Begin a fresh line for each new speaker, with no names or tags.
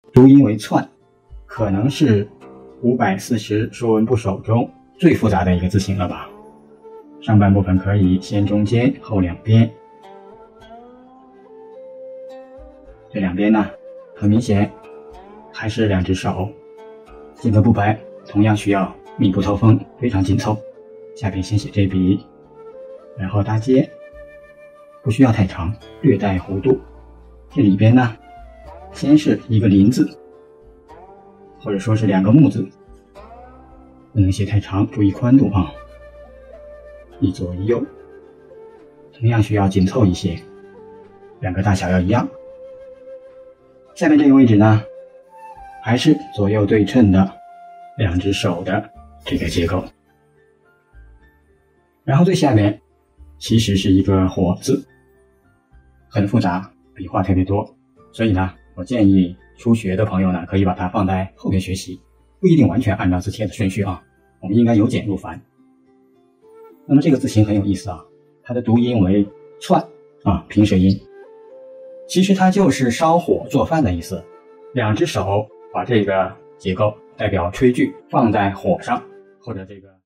读音为窜，可能是540说文部首中最复杂的一个字形了吧。上半部分可以先中间后两边，这两边呢很明显还是两只手，间隔不白，同样需要密不透风，非常紧凑。下边先写这笔，然后搭接，不需要太长，略带弧度。这里边呢先是一个林字，或者说是两个木字，不能写太长，注意宽度啊。一左一右，同样需要紧凑一些，两个大小要一样。下面这个位置呢，还是左右对称的两只手的这个结构。然后最下面其实是一个火字，很复杂，笔画特别多，所以呢，我建议初学的朋友呢，可以把它放在后面学习，不一定完全按照字帖的顺序啊，我们应该由简入繁。那么这个字形很有意思啊，它的读音为窜啊，平舌音。其实它就是烧火做饭的意思，两只手把这个结构代表炊具放在火上，或者这个